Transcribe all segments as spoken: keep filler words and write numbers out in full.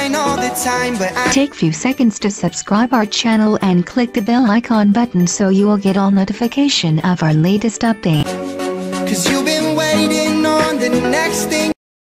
online all the time, but I take few seconds to subscribe our channel and click the bell icon button so you will get all notification of our latest update. Cause you've been waiting on the next thing.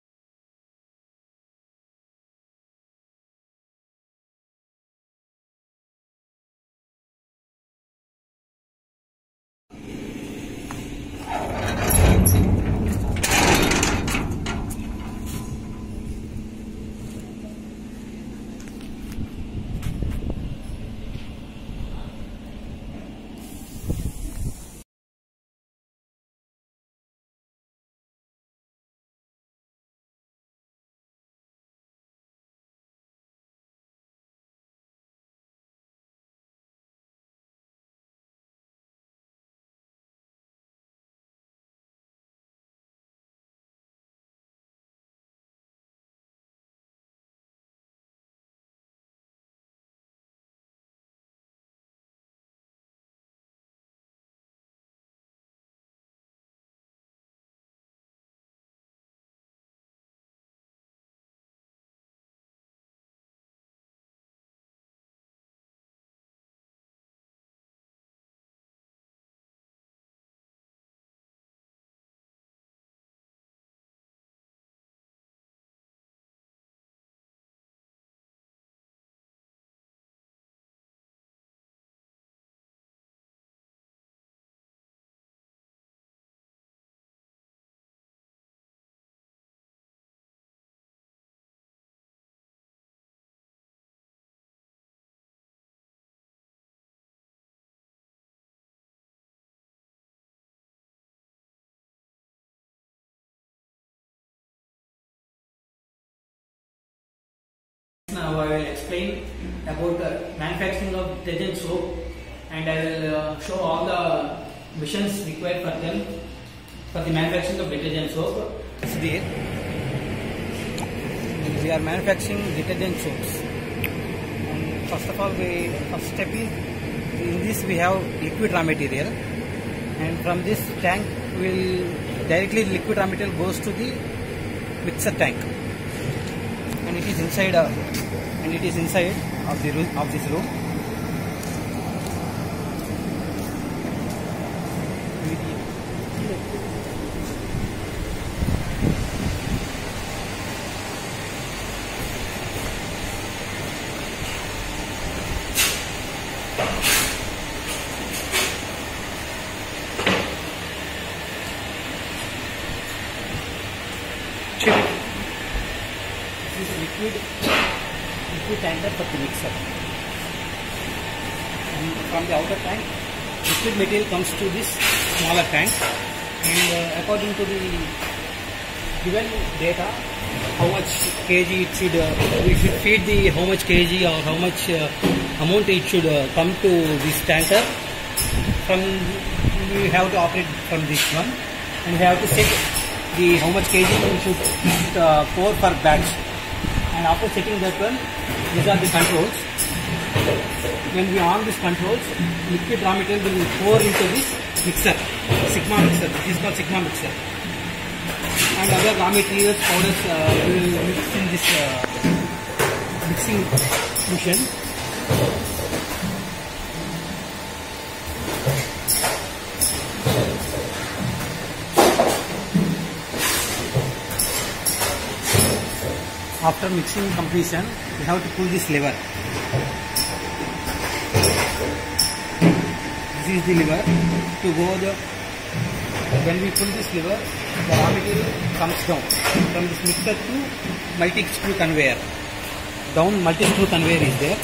Now I will explain about the manufacturing of detergent soap, and I will uh, show all the missions required for them for the manufacturing of detergent soap. There we are manufacturing detergent soaps. And first of all, the first step is, in this we have liquid raw material, and from this tank will directly liquid raw material goes to the mixer tank, and it is inside a, and it is inside of the room of this room. This is liquid liquid tanker for the mixer, and from the outer tank liquid material comes to this smaller tank, and uh, according to the given data how much kg it should uh, we should feed the how much kg or how much uh, amount it should uh, come to this tanker. From we have to operate from this one, and we have to set the how much kg we should uh, pour per batch. And after setting that one, these are the controls. When we on these controls, liquid raw material will pour into this mixer, Sigma mixer. This is called Sigma mixer. And other raw materials, powders uh, will mix in this uh, mixing machine. After mixing completion, we have to pull this lever. This is the lever to go the. When we pull this lever, the raw material comes down from this mixer to multi-screw conveyor. Down multi-screw conveyor is there.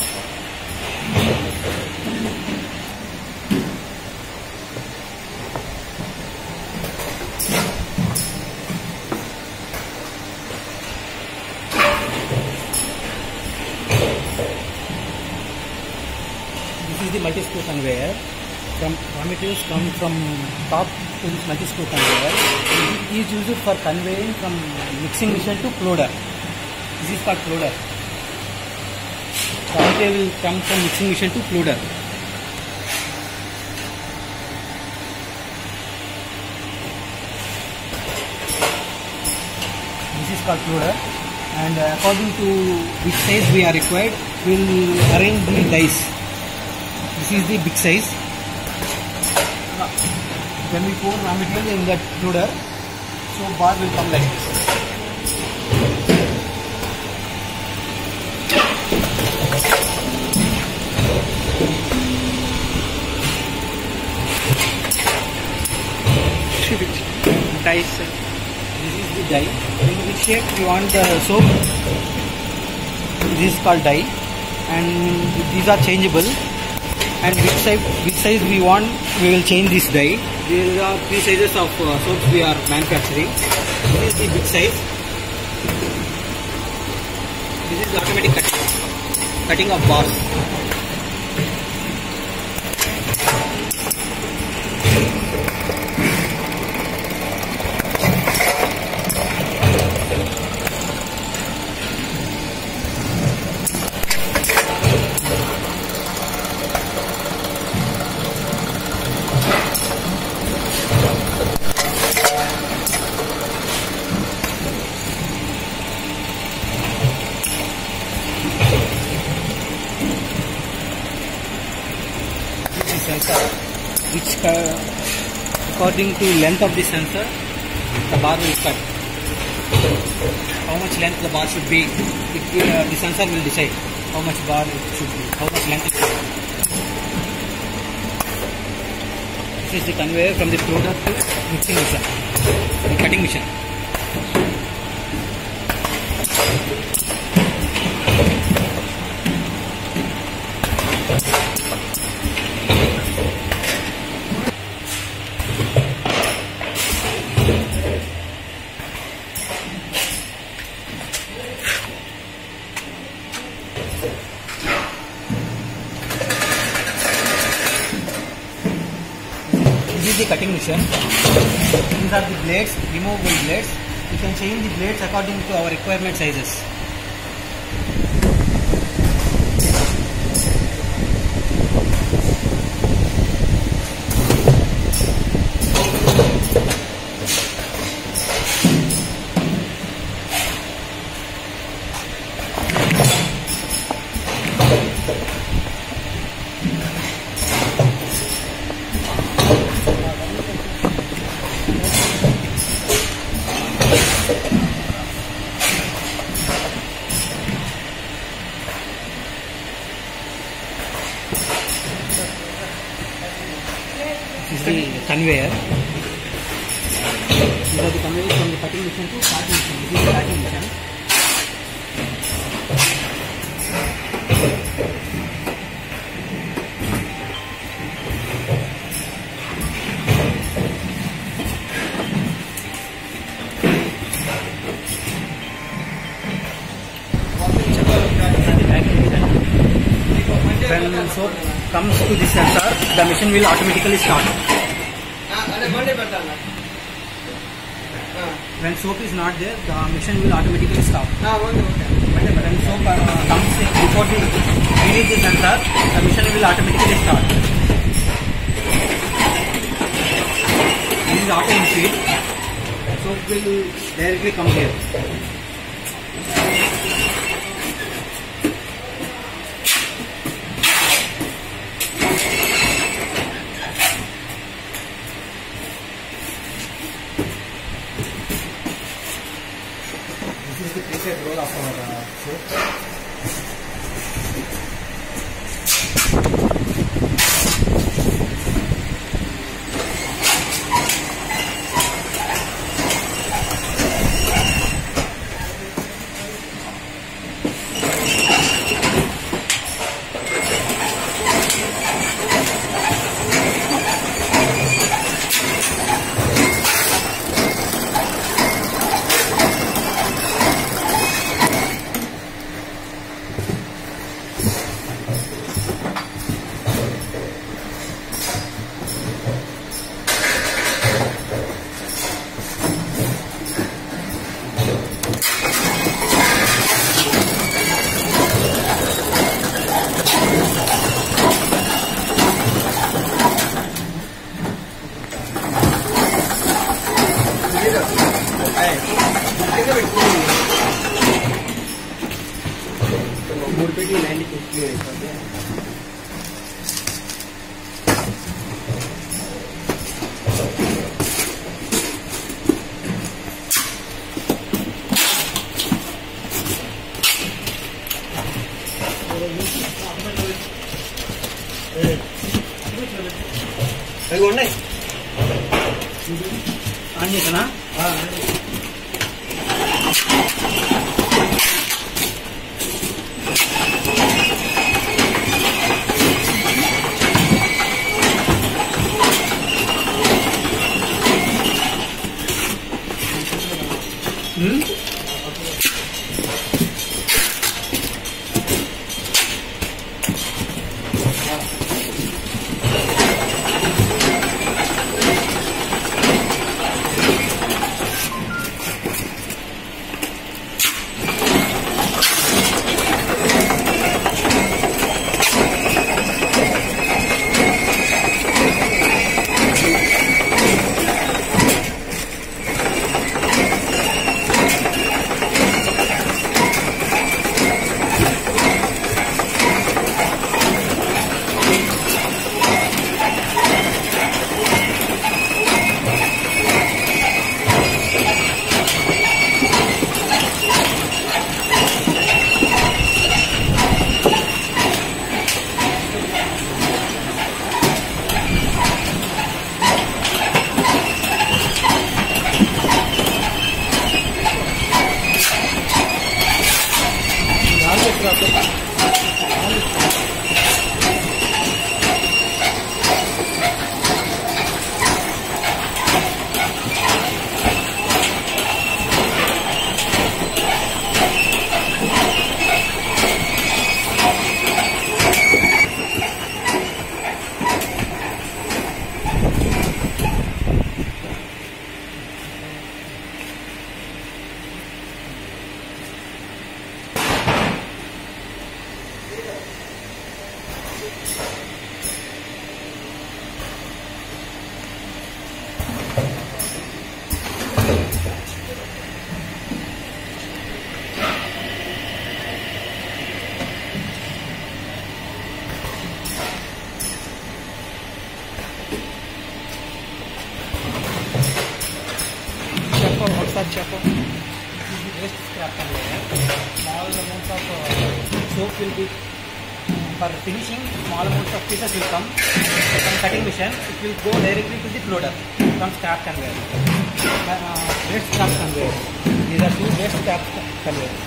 This is the multi-screw conveyor. From raw materials come from top to this multi-screw conveyor. It is used for conveying from mixing machine to ploder. This is called ploder. Raw material will come from mixing machine to ploder. This is called ploder. and uh, according to which size we are required, we will arrange the dies. This is the big size. Now, when we pour raw material in that loader, so bar will come like this. Dies. This is the die. In which shape we want the soap. This is called die, and these are changeable. And which size, which size we want, we will change this die. There are three sizes of uh, soaps we are manufacturing. This is the big size. This is the automatic cutting, cutting of bars. Sensor, which uh, according to length of the sensor, the bar will cut. How much length the bar should be, it will, uh, the sensor will decide how much bar it should be, how much length it should be. This is the conveyor from the product to mixing machine, the cutting machine. This is the cutting machine. These are the blades, removable blades. You can change the blades according to our requirement sizes. This is the conveyor. These are the conveyors from the cutting machine to packing machine. This is the packing machine. When soap comes to the sensor, the machine will automatically start. When soap is not there, the machine will automatically stop. When soap uh, comes in before the release the sensor, the machine will automatically start. This is auto speed. Soap will directly come here. This is the preset roll of our uh, soap. Hey, మూడు పెట్టి ninety clear అయిపోతుంది. అవి ఉన్నాయి on చేసానా? outside chopper. Waste scrap can be there. Small amounts of uh, soap will be for finishing. Small amounts of pieces will come from cutting machine. It will go directly to the floater from scrap conveyor. Uh, waste scrap conveyor. These are two waste scrap conveyors.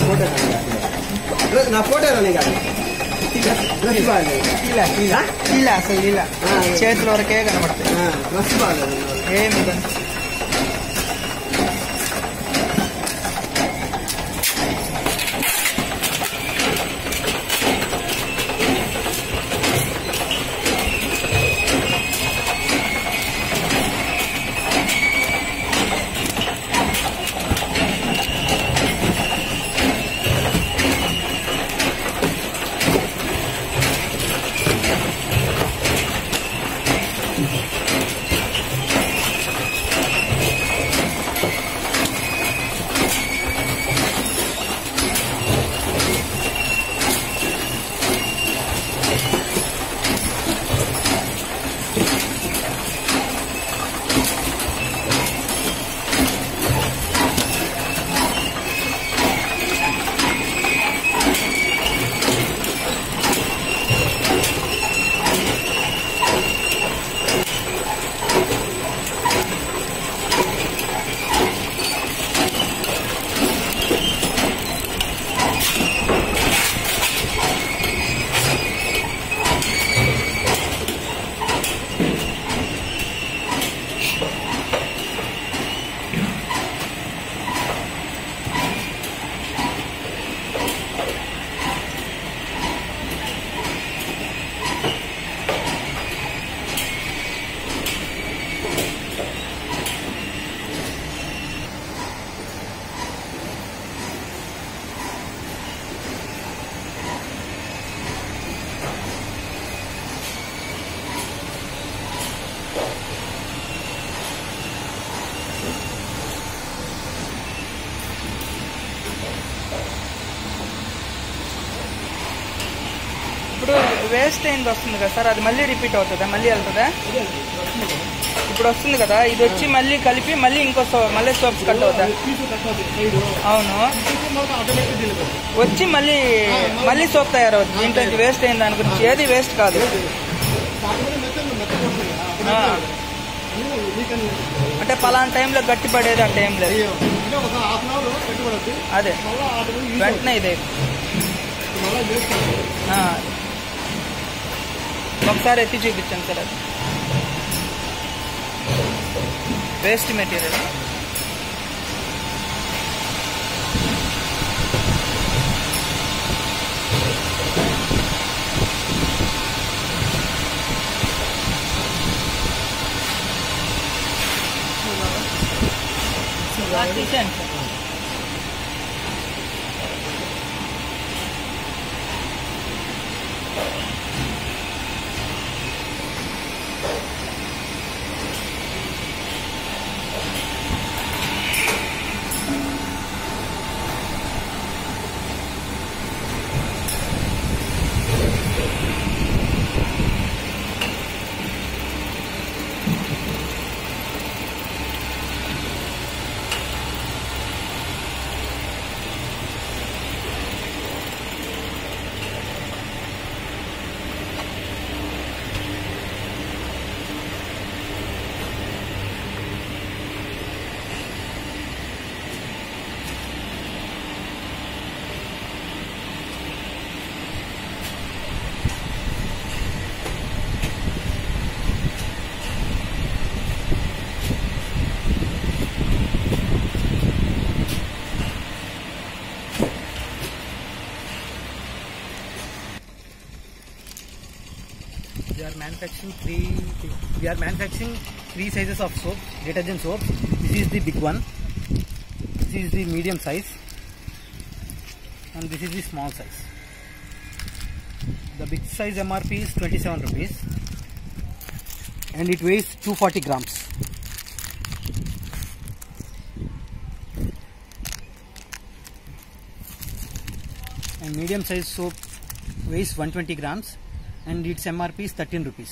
Photo dress నా photo రాని కాదు dress బాగాలేదు ఇలా ఇలా ఇలా అసలు ఇలా చేతుల వరకే కనబడతాయి డ్రెస్ బాగాలేదు ఏమి ఇప్పుడు వేస్ట్ అయింది వస్తుంది కదా సార్, అది మళ్ళీ రిపీట్ అవుతుందా, మళ్ళీ వెళ్తుందా? ఇప్పుడు వస్తుంది కదా, ఇది వచ్చి మళ్ళీ కలిపి మళ్ళీ ఇంకో సోప్ మళ్ళీ సోప్స్ కట్ అవుతా? అవును, వచ్చి మళ్ళీ మళ్ళీ సోప్ తయారవుతుంది. దీంట్లో ఇది వేస్ట్ అయింది దాని గురించి, ఏది వేస్ట్ కాదు. అంటే పలానా టైంలో గట్టి పడేది అంటే ఏం లేదు, అదే వెంటనే ఇదే. ఒకసారి ఎత్తి చూపించాను సార్, అది వేస్ట్ మెటీరియల్. తీసాను సార్. We are manufacturing three. We are manufacturing three sizes of soap, detergent soap. This is the big one. This is the medium size, and this is the small size. The big size M R P is twenty-seven rupees, and it weighs two hundred forty grams. And medium size soap weighs one hundred twenty grams. And its M R P is thirteen rupees.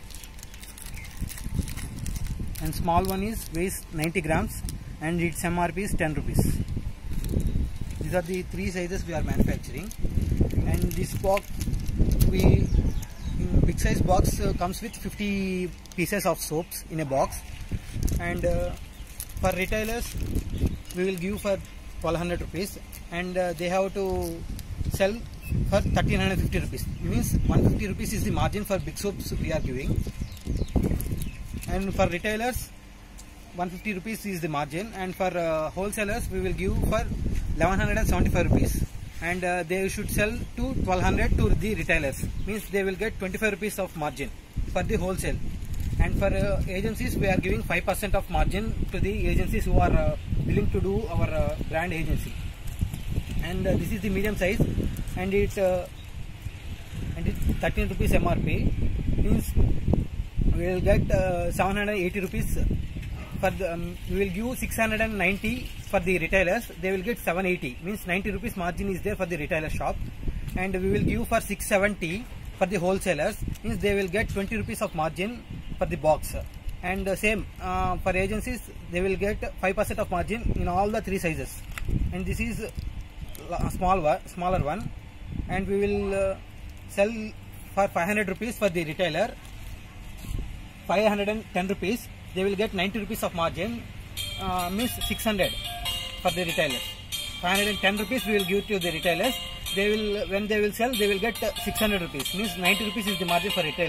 And small one is weighs ninety grams and its M R P is ten rupees. These are the three sizes we are manufacturing. And this box, we in big size box uh, comes with fifty pieces of soaps in a box. And uh, for retailers, we will give for twelve hundred rupees, and uh, they have to sell for thirteen fifty rupees. Means one hundred fifty rupees is the margin for big soaps we are giving, and for retailers one hundred fifty rupees is the margin, and for uh, wholesalers we will give for eleven seventy-five rupees, and uh, they should sell to twelve hundred to the retailers. Means they will get twenty-five rupees of margin for the wholesale. And for uh, agencies we are giving five percent of margin to the agencies who are uh, willing to do our uh, brand agency. And uh, this is the medium size, and it uh, and it's thirteen rupees M R P. Means we will get uh, seven hundred eighty rupees for the, um, we will give six hundred ninety for the retailers. They will get seven eighty. Means ninety rupees margin is there for the retailer shop, and we will give for six seventy for the wholesalers. Means they will get twenty rupees of margin for the box. And uh, same uh, for agencies, they will get five percent of margin in all the three sizes. And this is a small one, smaller one, and we will uh, sell for five hundred rupees for the retailer, five hundred ten rupees. They will get ninety rupees of margin, uh, means six hundred for the retailers. five hundred ten rupees we will give to the retailers. They will, when they will sell, they will get uh, six hundred rupees. Means ninety rupees is the margin for retail.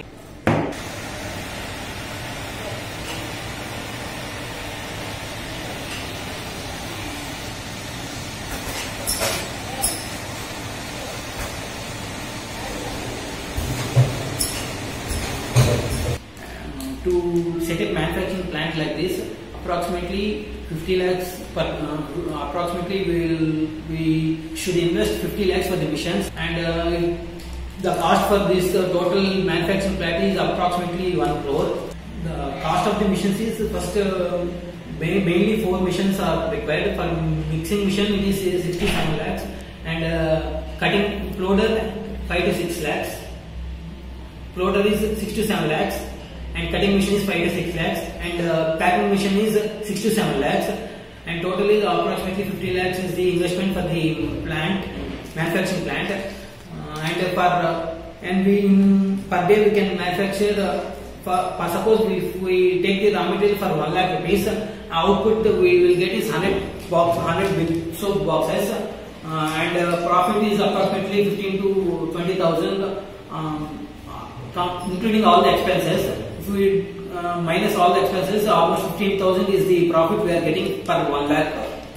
To set up manufacturing plant like this, approximately fifty lakhs per, uh, approximately we will, we should invest fifty lakhs for the machines, and uh, the cost for this uh, total manufacturing plant is approximately one crore. The cost of the machines is first uh, mainly four machines are required. For mixing machine it is sixty-seven lakhs, and uh, cutting plotter five to six lakhs. Plotter is six to seven lakhs. And cutting machine is five to six lakhs, and uh, packing machine is six to seven lakhs, and totally approximately fifty lakhs is the investment for the plant, manufacturing plant. Uh, and for uh, and we in, per day we can manufacture. Uh, for, for suppose we, if we take the raw material for one lakh rupees, uh, output we will get is hundred box, hundred big soap boxes, uh, and uh, profit is approximately fifteen to twenty thousand, um, uh, including all the expenses. If we uh, minus all the expenses, almost fifteen thousand is the profit we are getting per one lakh.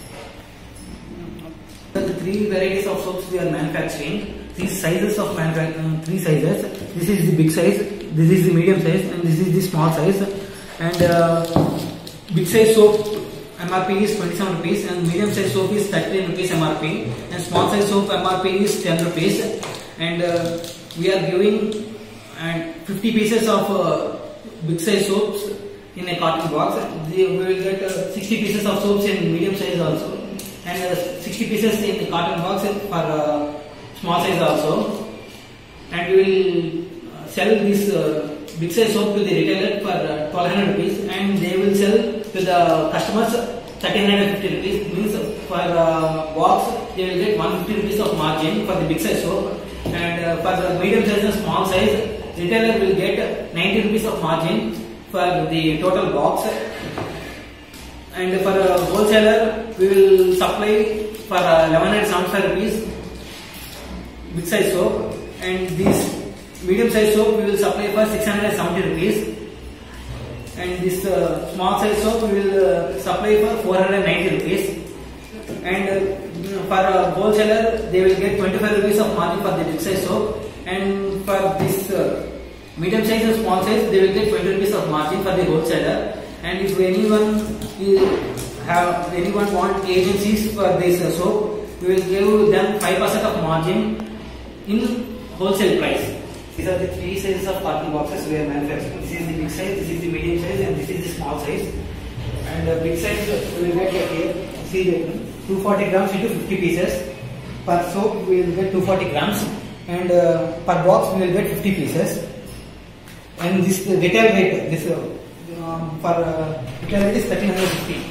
The three varieties of soaps we are manufacturing. These sizes of manufacturing, three sizes. This is the big size, this is the medium size, and this is the small size. And uh, big size soap M R P is twenty-seven rupees, and medium size soap is thirteen rupees M R P, and small size soap M R P is ten rupees. And uh, we are giving and fifty pieces of uh, big size soaps in a carton box. We will get uh, sixty pieces of soaps in medium size also, and uh, sixty pieces in the carton box for uh, small size also. And we will uh, sell this uh, big size soap to the retailer for uh, twelve hundred rupees, and they will sell to the customers thirteen fifty rupees. Means for uh, box they will get one hundred fifty rupees of margin for the big size soap, and uh, for the medium size and small size, retailer will get ninety rupees of margin for the total box, and for a wholesaler we will supply for uh, eleven seventy-five rupees big size soap, and this medium size soap we will supply for six hundred seventy rupees, and this uh, small size soap we will uh, supply for four hundred ninety rupees, and uh, for a wholesaler they will get twenty-five rupees of margin for the big size soap, and for this uh, medium size and small size they will get twenty rupees of margin for the wholesaler. And if anyone have anyone want agencies for this uh, soap, we will give them five percent of margin in wholesale price. These are the three sizes of carton boxes we are manufacturing. This is the big size, this is the medium size, and this is the small size. And the big size we will get here, see the two hundred forty grams into fifty pieces. Per soap we will get two hundred forty grams, and uh, per box we will get fifty pieces. And this uh, retail rate, this uh, um, for uh, retail rate is thirteen fifty.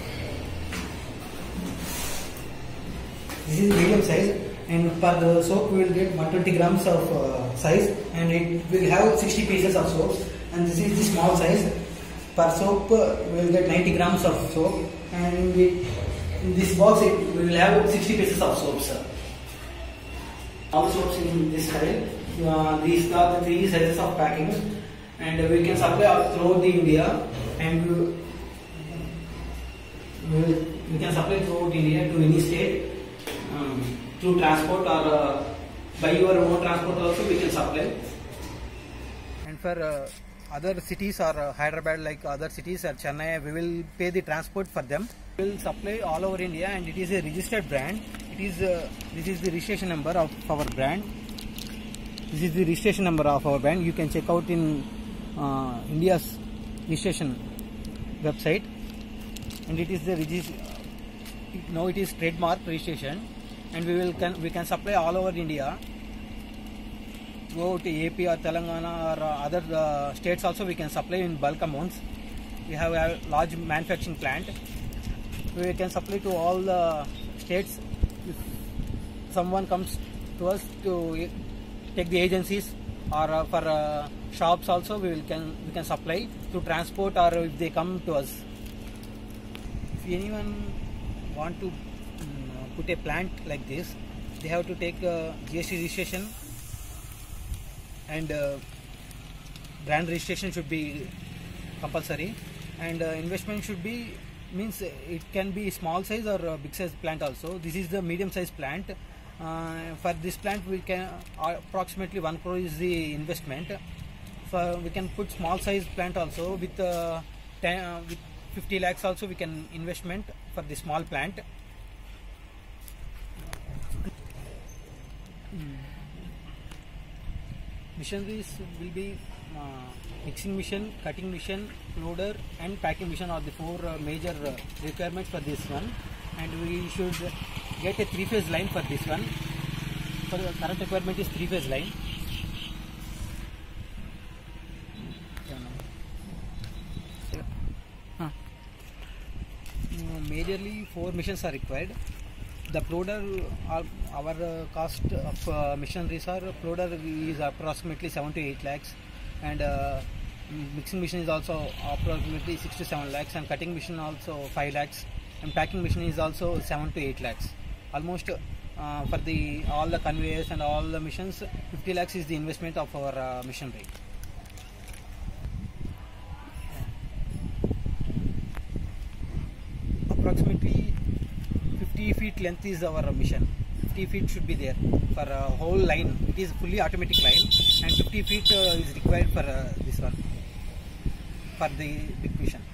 This is medium size, and per the soap we will get one hundred twenty grams of uh, size, and it will have sixty pieces of soap. And this is the small size. Per soap uh, we will get ninety grams of soap, and it, in this box it, we will have sixty pieces of soaps. All soaps in this style. Uh, these are the three sizes of packing, and we can supply throughout the India, and we, we, we can supply throughout India to any state um, through transport, or uh, by your own transport also we can supply. And for uh, other cities or uh, Hyderabad, like other cities or Chennai, we will pay the transport for them. We will supply all over India, and it is a registered brand. It is uh, this is the registration number of our brand. This is the registration number of our brand. You can check out in uh, India's registration website, and it is the regist now it is trademark registration, and we will can we can supply all over India. Go to A P or Telangana or uh, other uh, states also, we can supply in bulk amounts. We have a large manufacturing plant. We can supply to all the states. If someone comes to us to take the agencies, or uh, for uh, shops also, we will can we can supply through transport, or if they come to us. If anyone want to um, put a plant like this, they have to take uh, G S T registration, and uh, brand registration should be compulsory, and uh, investment should be, means it can be small size or uh, big size plant also. This is the medium size plant. Uh, for this plant we can uh, approximately one crore is the investment. So we can put small size plant also with, uh, ten, uh, with fifty lakhs also we can investment for the small plant. Machineries will be uh, mixing machine, cutting machine, loader and packing machine are the four uh, major uh, requirements for this one, and we should get a three phase line for this one. For the current requirement is three phase line. Huh. Uh, majorly four machines are required. The ploder, our, our uh, cost of uh, machineries are, ploder is approximately seven to eight lakhs, and uh, mixing machine is also approximately six to seven lakhs, and cutting machine also five lakhs, and packing machine is also seven to eight lakhs. Almost uh, for the all the conveyors and all the machines, fifty lakhs is the investment of our uh, machinery. Approximately fifty feet length is our mission. fifty feet should be there for a whole line. It is fully automatic line, and fifty feet uh, is required for uh, this one, for the big mission.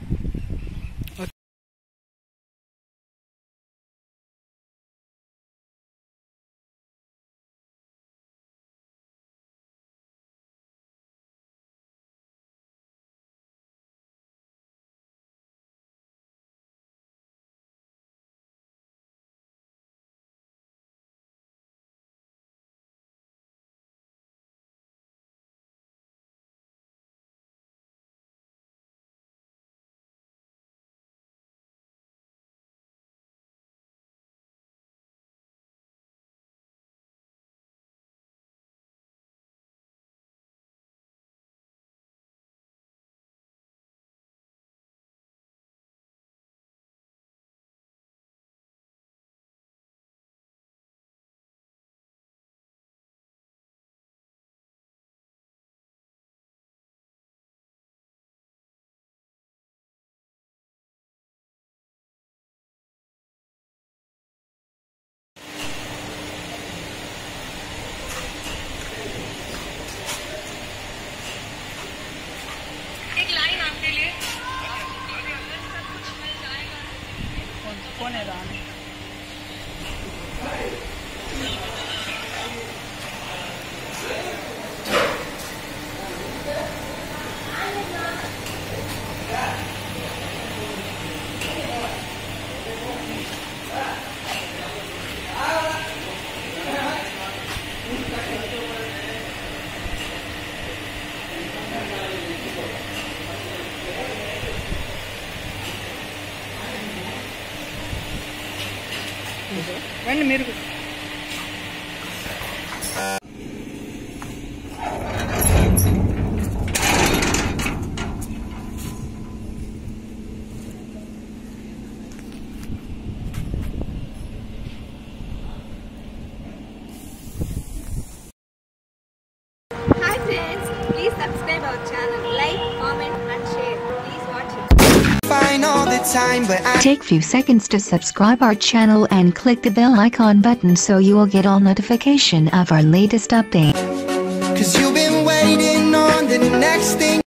कौन है राम? రండి మీరు the time, but I Take few seconds to subscribe our channel and click the bell icon button so you will get all notification of our latest update. Cause you've been waiting on the next thing.